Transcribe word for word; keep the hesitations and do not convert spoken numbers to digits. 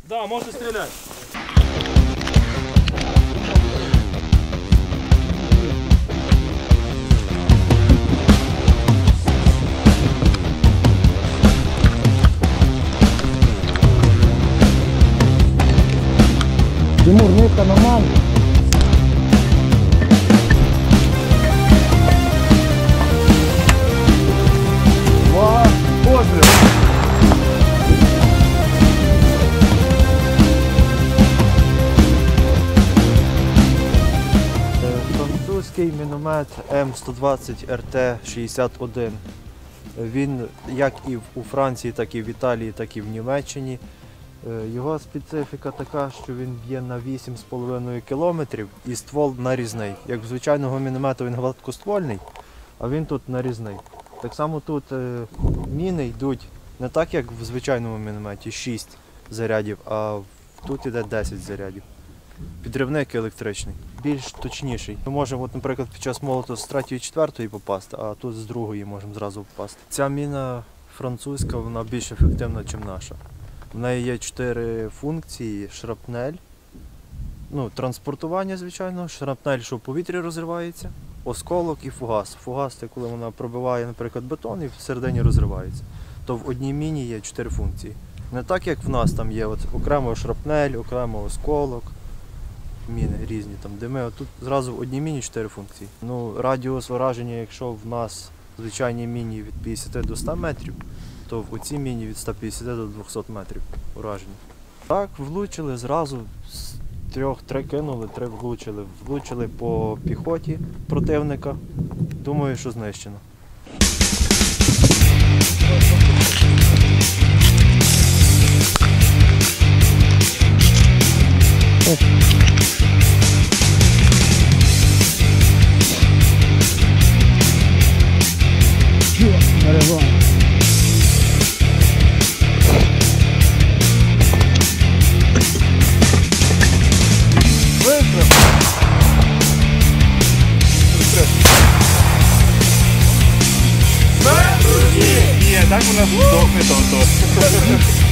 Да, можна стріляти. Тимур, нитка нормально. Ва, постріл. Французький міномет М сто двадцять Р Т шістдесят один. Він як і у Франції, так і в Італії, так і в Німеччині. Його специфіка така, що він б'є на вісім з половиною кілометрів і ствол нарізний. Як в звичайного міномету він гладкоствольний, а він тут нарізний. Так само тут міни йдуть не так, як в звичайному мінометі, шість зарядів, а тут йде десять зарядів. Підривник електричний, більш точніший. Ми можемо, от, наприклад, під час молоту з третьої четвертої попасти, а тут з другої можемо зразу попасти. Ця міна французька, вона більш ефективна, ніж наша. В неї є чотири функції: шрапнель, ну, транспортування, звичайно, шрапнель, що в повітрі розривається, осколок і фугас. Фугас – це коли вона пробиває, наприклад, бетон і всередині розривається. То в одній міні є чотири функції. Не так, як в нас там є от, окремо шрапнель, окремо осколок, міни різні, там дими. От тут зразу в одній міні чотири функції. Ну, радіус ураження, якщо в нас в звичайній міні від п'ятдесят до ста метрів, то в цій міні від ста п'ятдесят до двохсот метрів ураження. Так, влучили зразу, з трьох три кинули, три влучили. Влучили по піхоті противника. Думаю, що знищено. Ні, так вона здохне, то.